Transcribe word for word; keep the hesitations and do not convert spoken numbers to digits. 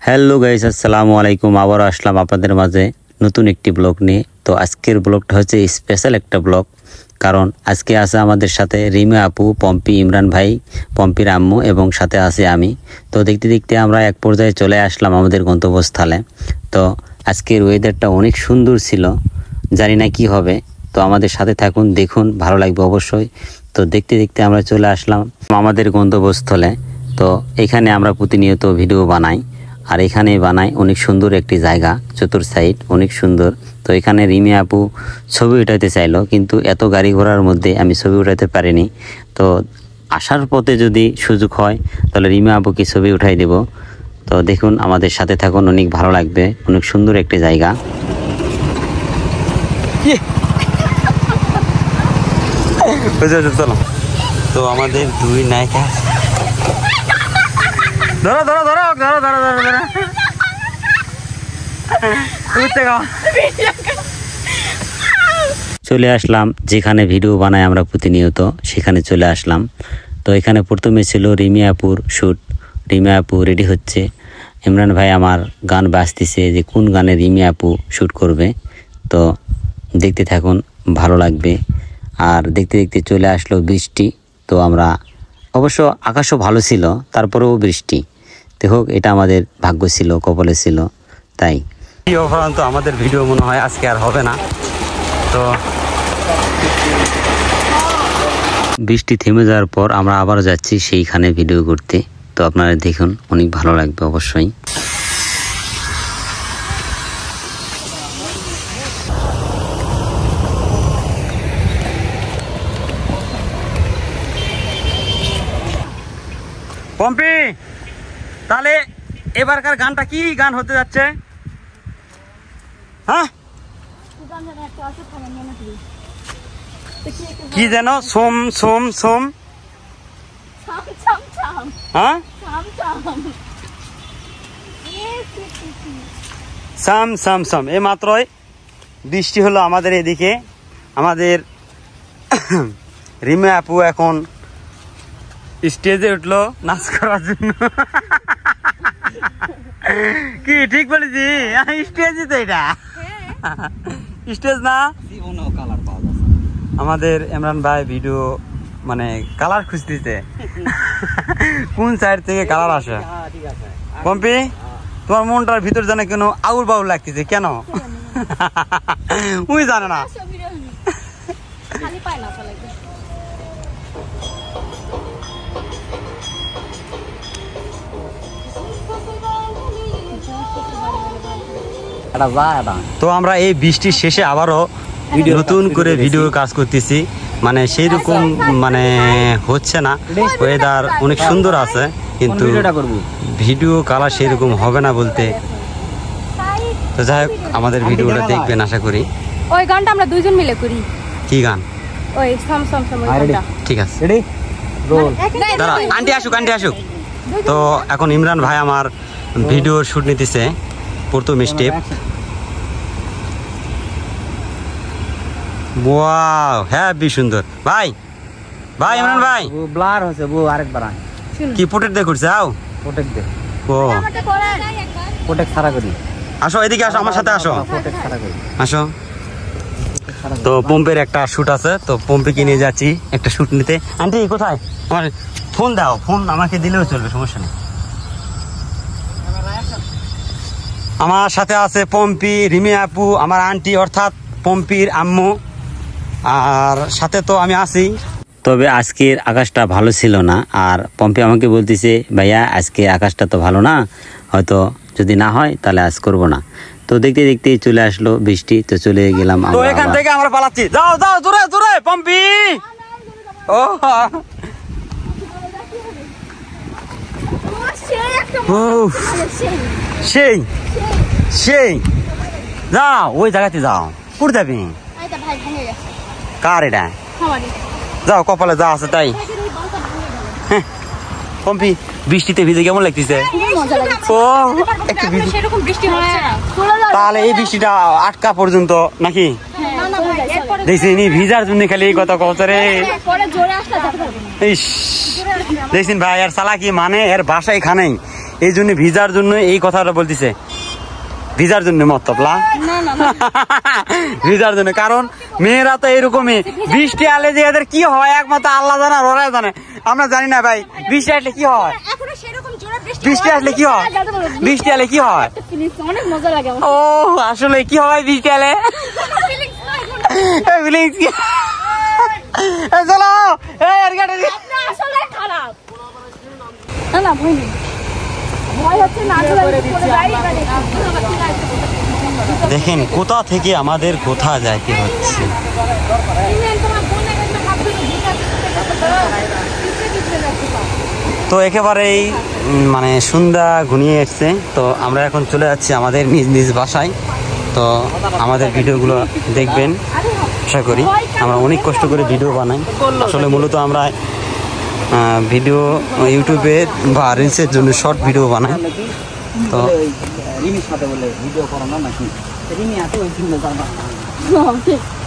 Hello guys, আসসালামু আলাইকুম। আবার আসলাম আপনাদের মাঝে নতুন একটি ব্লগ নিয়ে। তো আজকের ব্লগটা হচ্ছে স্পেশাল একটা ব্লগ, কারণ আজকে আছে আমাদের সাথে রিমা আপু, পম্পি, ইমরান ভাই, পম্পির আম্মু এবং সাথে আছে আমি। তো দেখতে দেখতে আমরা এক পর্যায়ে চলে আসলাম আমাদের গন্তব্যস্থলে। তো আজকের ওয়েদারটা অনেক সুন্দর ছিল, জানি না কি হবে। তো আমাদের সাথে থাকুন, দেখুন, ভালো লাগবে অবশ্যই। তো দেখতে দেখতে আমরা চলে আসলাম আমাদের গন্তব্যস্থলে। তো এখানে আমরা প্রতিনিয়ত ভিডিও বানাই, আর এখানে বানাই অনেক সুন্দর একটি জায়গা, চতুর সাইড অনেক সুন্দর। তো এখানে রিমি আপু ছবি উঠাইতে চাইলো, কিন্তু এত গাড়ি ঘোড়ার মধ্যে আমি ছবি উঠাইতে পারিনি। তো আসার পথে যদি সুযোগ হয় তাহলে রিমি আপুকে ছবি উঠাই দেব। তো দেখুন, আমাদের সাথে থাকুন, অনেক ভালো লাগবে, অনেক সুন্দর একটি জায়গা। চলো, তো আমাদের দুই নায়িকা, ধরো ধরো ধরো ধরো ধরো ধরো ধরো চলে আসলাম যেখানে ভিডিও বানাই আমরা প্রতিনিয়ত, সেখানে চলে আসলাম। তো এখানে প্রথমে ছিল রিমি আপুর শ্যুট। রিমি আপু রেডি হচ্ছে, ইমরান ভাই আমার গান বাজতেছে যে কোন গানে রিমি আপু শ্যুট করবে। তো দেখতে থাকুন, ভালো লাগবে। আর দেখতে দেখতে চলে আসলো বৃষ্টি। তো আমরা অবশ্য আকাশও ভালো ছিল, তারপরেও বৃষ্টি। দেখো, এটা আমাদের ভাগ্য ছিল, কপালে ছিল। তাই অপরান্ত আমাদের ভিডিও মনে হয় আজকে আর হবে না। তো বৃষ্টি থেমে যাওয়ার পর আমরা আবার যাচ্ছি সেইখানে ভিডিও করতে। তো আপনারা দেখুন, অনেক ভালো লাগবে অবশ্যই। পম্পি, তাহলে এবারকার গানটা কি গান হতে যাচ্ছে? হ্যাঁ, কি যেন? সোম সোম সোম হ্যাঁ সাম সাম সাম। এই মাত্রই বৃষ্টি হলো আমাদের এদিকে। আমাদের রিমা আপু এখন স্টেজে উঠলো নাচ করার জন্য। কি ঠিক বলেছি? স্টেজই তো এটা, স্টেজ না। আমাদের ইমরান ভাই ভিডিও মানে কালার খুঁজতেছে, কোন সাইড থেকে কালার আসে। পম্পি, তোমার মনটার ভিতর জানে কেন আউল বাউল লাগতেছে কেন? উই জানে না। তো আমরা এই বৃষ্টির শেষে আবারও নতুন করে ভিডিওর কাজ করতেছি। মানে সেই রকম মানে হচ্ছে না, ওয়েদার অনেক সুন্দর আছে, কিন্তু ভিডিও কালার সেই রকম হবে না বলতে। তো যাই হোক, আমাদের ভিডিওটা দেখবেন আশা করি। ওই গানটা আমরা দুইজন মিলে করি। কি গান? ওই সাম সাম সাম গানটা। ঠিক আছে, রেডি রোল। দাঁড়া, আন্টি আসুক, আন্টি আসুক। তো এখন ইমরান ভাই আমার ভিডিওর শুট নিতেছে, প্রথম স্টেপ। ওয়াও, হেভি সুন্দর। ভাই ভাই ইমরান ভাই, ব্লার হচ্ছে বো, আরেকবার আন। কি প্রোটেক্ট দে করছে? আও প্রোটেক্ট দে। ও প্রোটেক্ট ছাড়া করি। আসো, এদিকে আসো, আমার সাথে আসো, প্রোটেক্ট ছাড়া করি, আসো। তো পম্পের একটা শুট আছে, তো পম্পিকে নিয়ে যাচ্ছি একটা শুট নিতে। আন্টি কোথায়? আমার ফোন দাও, ফোন আমাকে দিলেও চলবে, সমস্যা নেই। আমার সাথে আছে পম্পি, রিমি আপু, আমার আন্টি অর্থাৎ পম্পির আম্মু, আর সাথে তো আমি আছি। তবে আজকের আকাশটা ভালো ছিল না, আর পম্পি আমাকে বলতেছে, ভাইয়া আজকে আকাশটা তো ভালো না, হয়তো যদি না হয় তাহলে আজ করব না। তো দেখতে দেখতে চলে আসলো বৃষ্টি, তো চলে গেলাম। তো এখান থেকে আমরা পালাচ্ছি। যাও যাও, দূরে দূরে পম্পি। ও সেই সেই যাও, ওই জায়গাতে যাও। পুর যাবি? কার এটা? যাও, কপালে যা আছে তাই। পম্পি, বৃষ্টিতে ভিজে কেমন লাগতেছে? ও একটু ভিজে। তাহলে এই বৃষ্টিটা আটকা পর্যন্ত নাকি? দেখছেন ভিজার জন্য খালি এই কথা কত রে। দেখছেন ভাই, এর চালাকি মানে এর বাসা এখানেই। এই জন্য ভিজার জন্য এই কথাটা বলতেছে, ভিজার জন্য মতলবলা না না না ভিজার জন্য। কারণ মেয়েরা তো এরকমই, বৃষ্টি আলে যে এদের কি হয় একমাত্র আল্লাহ জানে আর ওরাই জানে, আমরা জানি না ভাই। বৃষ্টি আসলে কি হয়, এখনো সেরকম জোরে বৃষ্টি বৃষ্টি আসলে কি হয়, বৃষ্টি আলে কি হয়? ফিলিংস অনেক মজা লাগে আমার ও আসলে কি হয় বৃষ্টি আলে? ফিলিংস না ফিলিংস কি? এই চলো এই আর গাড়ি না আসলে খারাপ না না ভয় নেই, ভয় হচ্ছে না আসলে পড়ে যাই মানে দেখেন কোথা থেকে আমাদের কোথা যাইতে হচ্ছে। তো একেবারেই উম, মানে সন্ধ্যা ঘনিয়ে এসছে। তো আমরা এখন চলে যাচ্ছি আমাদের নিজ নিজ বাসায়। তো আমাদের ভিডিওগুলো দেখবেন আশা করি। আমরা অনেক কষ্ট করে ভিডিও বানাই, আসলে মূলত আমরা আহ, ভিডিও ইউটিউবে বা রিলসের জন্য শর্ট ভিডিও বানাই। তো রিমির সাথে বলে ভিডিও করানো নাকি রিমি আছে ওই জন্য জানা।